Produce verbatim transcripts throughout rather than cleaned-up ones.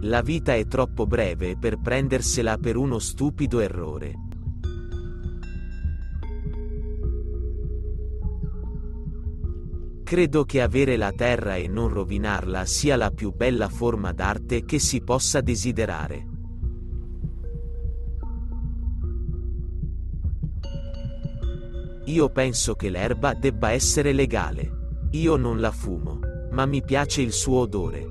La vita è troppo breve per prendersela per uno stupido errore. Credo che avere la terra e non rovinarla sia la più bella forma d'arte che si possa desiderare. Io penso che l'erba debba essere legale. Io non la fumo, ma mi piace il suo odore.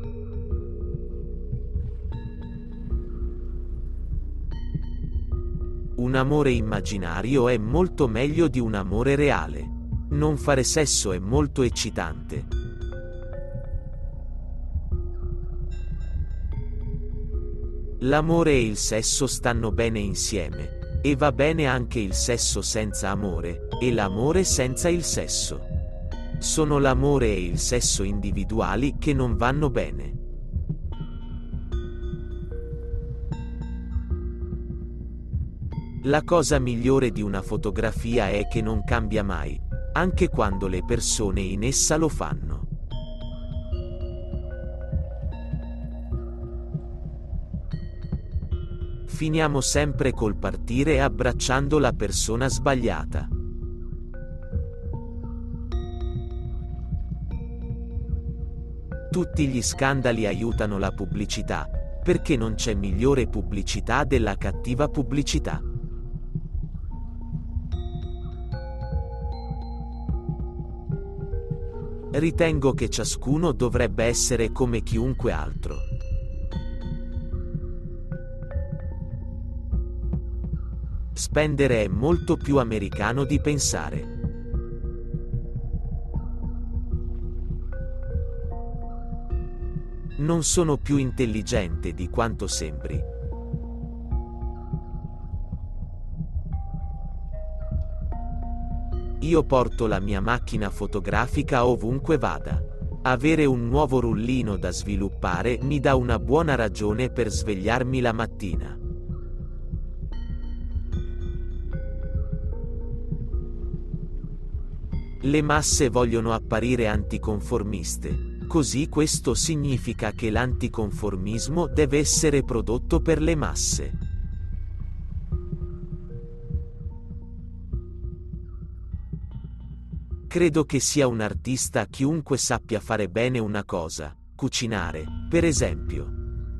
Un amore immaginario è molto meglio di un amore reale. Non fare sesso è molto eccitante. L'amore e il sesso stanno bene insieme. E va bene anche il sesso senza amore, e l'amore senza il sesso. Sono l'amore e il sesso individuali che non vanno bene. La cosa migliore di una fotografia è che non cambia mai, anche quando le persone in essa lo fanno. Finiamo sempre col partire abbracciando la persona sbagliata. Tutti gli scandali aiutano la pubblicità, perché non c'è migliore pubblicità della cattiva pubblicità. Ritengo che ciascuno dovrebbe essere come chiunque altro. Spendere è molto più americano di pensare. Non sono più intelligente di quanto sembri. Io porto la mia macchina fotografica ovunque vada. Avere un nuovo rullino da sviluppare mi dà una buona ragione per svegliarmi la mattina. Le masse vogliono apparire anticonformiste, così questo significa che l'anticonformismo deve essere prodotto per le masse. Credo che sia un artista chiunque sappia fare bene una cosa, cucinare, per esempio.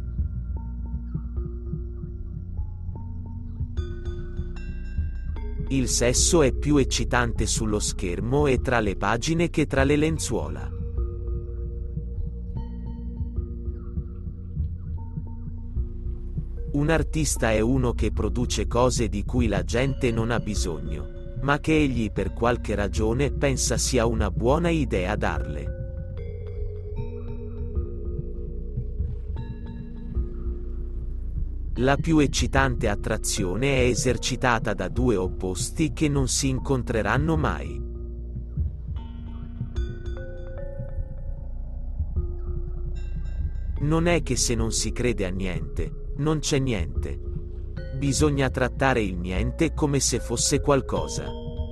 Il sesso è più eccitante sullo schermo e tra le pagine che tra le lenzuola. Un artista è uno che produce cose di cui la gente non ha bisogno, ma che egli per qualche ragione pensa sia una buona idea darle. La più eccitante attrazione è esercitata da due opposti che non si incontreranno mai. Non è che se non si crede a niente, non c'è niente. Bisogna trattare il niente come se fosse qualcosa.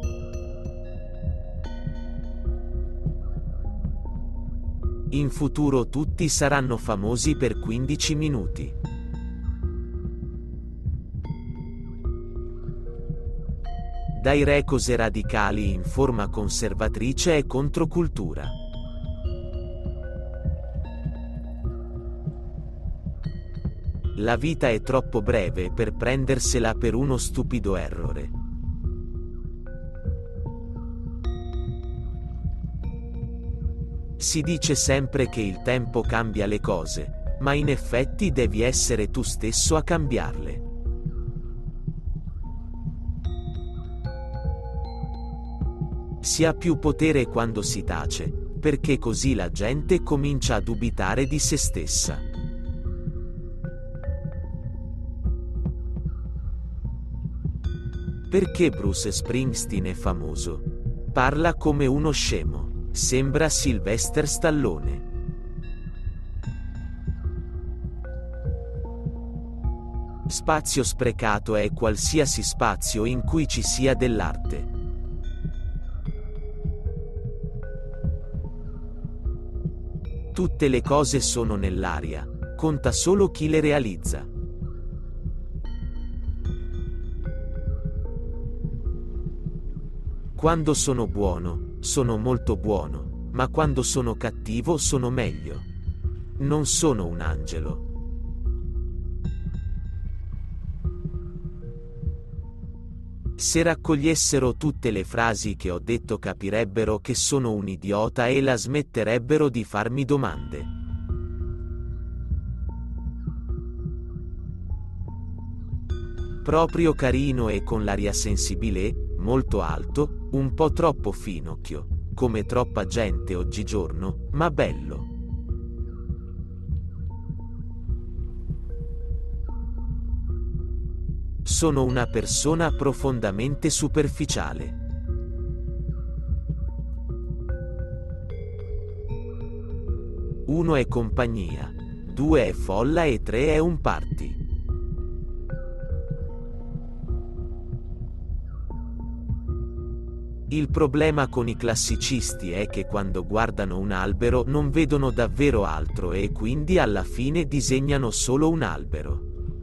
In futuro tutti saranno famosi per quindici minuti. Dai re cose radicali in forma conservatrice e controcultura. La vita è troppo breve per prendersela per uno stupido errore. Si dice sempre che il tempo cambia le cose, ma in effetti devi essere tu stesso a cambiarle. Si ha più potere quando si tace, perché così la gente comincia a dubitare di se stessa. Perché Bruce Springsteen è famoso? Parla come uno scemo, sembra Sylvester Stallone. Spazio sprecato è qualsiasi spazio in cui ci sia dell'arte. Tutte le cose sono nell'aria, conta solo chi le realizza. Quando sono buono, sono molto buono, ma quando sono cattivo sono meglio. Non sono un angelo. Se raccogliessero tutte le frasi che ho detto capirebbero che sono un idiota e la smetterebbero di farmi domande. Proprio carino e con l'aria sensibile, molto alto, un po' troppo finocchio, come troppa gente oggigiorno, ma bello. Sono una persona profondamente superficiale. Uno è compagnia, due è folla e tre è un party. Il problema con i classicisti è che quando guardano un albero non vedono davvero altro e quindi alla fine disegnano solo un albero.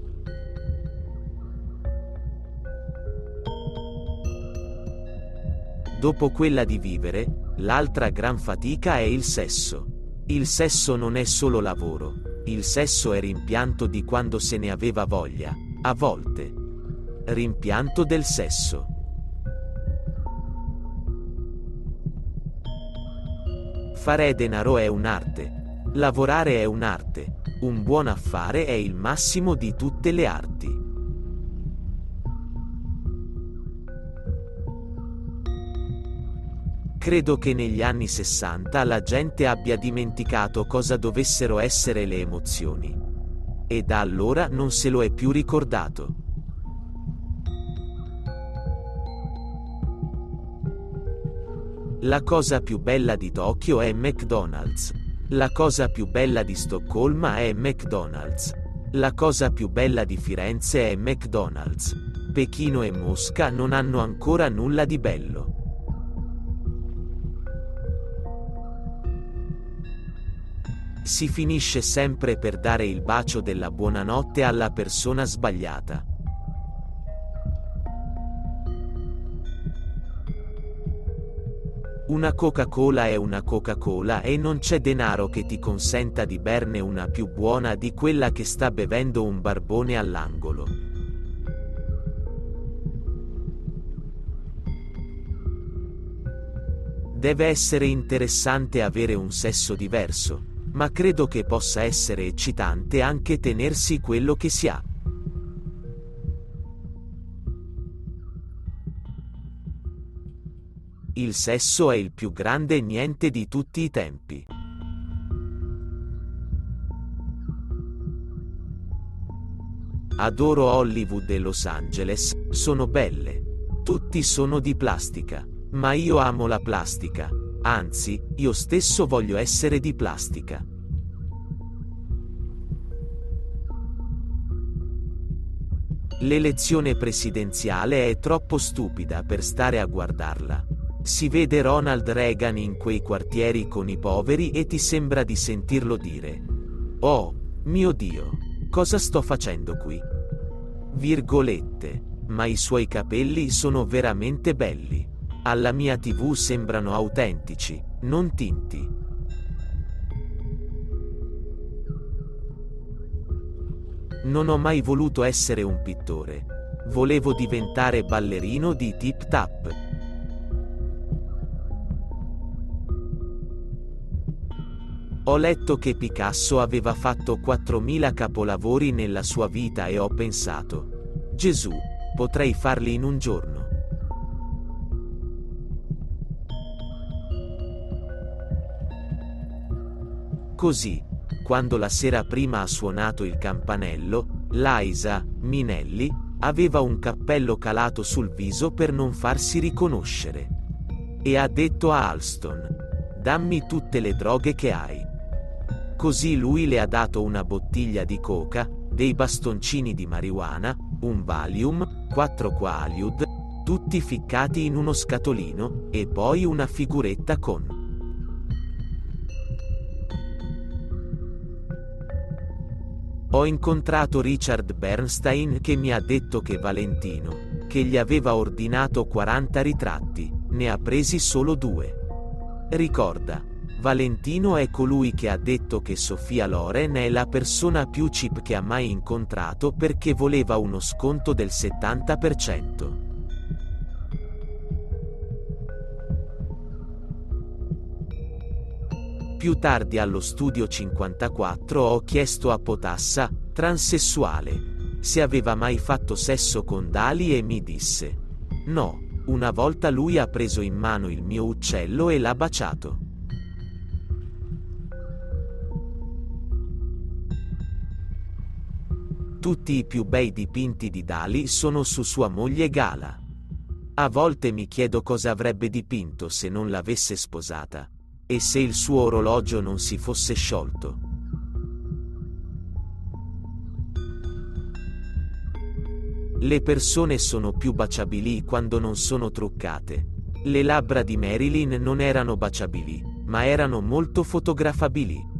Dopo quella di vivere, l'altra gran fatica è il sesso. Il sesso non è solo lavoro, il sesso è rimpianto di quando se ne aveva voglia, a volte. Rimpianto del sesso. Fare denaro è un'arte. Lavorare è un'arte. Un buon affare è il massimo di tutte le arti. Credo che negli anni sessanta la gente abbia dimenticato cosa dovessero essere le emozioni. E da allora non se lo è più ricordato. La cosa più bella di Tokyo è McDonald's. La cosa più bella di Stoccolma è McDonald's. La cosa più bella di Firenze è McDonald's. Pechino e Mosca non hanno ancora nulla di bello. Si finisce sempre per dare il bacio della buonanotte alla persona sbagliata. Una Coca-Cola è una Coca-Cola e non c'è denaro che ti consenta di berne una più buona di quella che sta bevendo un barbone all'angolo. Deve essere interessante avere un sesso diverso. Ma credo che possa essere eccitante anche tenersi quello che si ha. Il sesso è il più grande niente di tutti i tempi. Adoro Hollywood e Los Angeles, sono belle. Tutti sono di plastica, ma io amo la plastica. Anzi, io stesso voglio essere di plastica. L'elezione presidenziale è troppo stupida per stare a guardarla. Si vede Ronald Reagan in quei quartieri con i poveri e ti sembra di sentirlo dire: "Oh, mio Dio, cosa sto facendo qui?" Virgolette, ma i suoi capelli sono veramente belli. Alla mia tivù sembrano autentici, non tinti. Non ho mai voluto essere un pittore. Volevo diventare ballerino di Tip Tap. Ho letto che Picasso aveva fatto quattromila capolavori nella sua vita e ho pensato: Gesù, potrei farli in un giorno. Così, quando la sera prima ha suonato il campanello, Liza Minnelli aveva un cappello calato sul viso per non farsi riconoscere. E ha detto a Alston: "Dammi tutte le droghe che hai." Così lui le ha dato una bottiglia di coca, dei bastoncini di marijuana, un Valium, quattro Quaalude, tutti ficcati in uno scatolino, e poi una figuretta con Ho incontrato Richard Bernstein che mi ha detto che Valentino, che gli aveva ordinato quaranta ritratti, ne ha presi solo due. Ricorda, Valentino è colui che ha detto che Sofia Loren è la persona più cheap che ha mai incontrato perché voleva uno sconto del settanta per cento. Più tardi allo studio cinquantaquattro ho chiesto a Potassa, transessuale, se aveva mai fatto sesso con Dali e mi disse: no, una volta lui ha preso in mano il mio uccello e l'ha baciato. Tutti i più bei dipinti di Dali sono su sua moglie Gala. A volte mi chiedo cosa avrebbe dipinto se non l'avesse sposata. E se il suo orologio non si fosse sciolto. Le persone sono più baciabili quando non sono truccate. Le labbra di Marilyn non erano baciabili, ma erano molto fotografabili.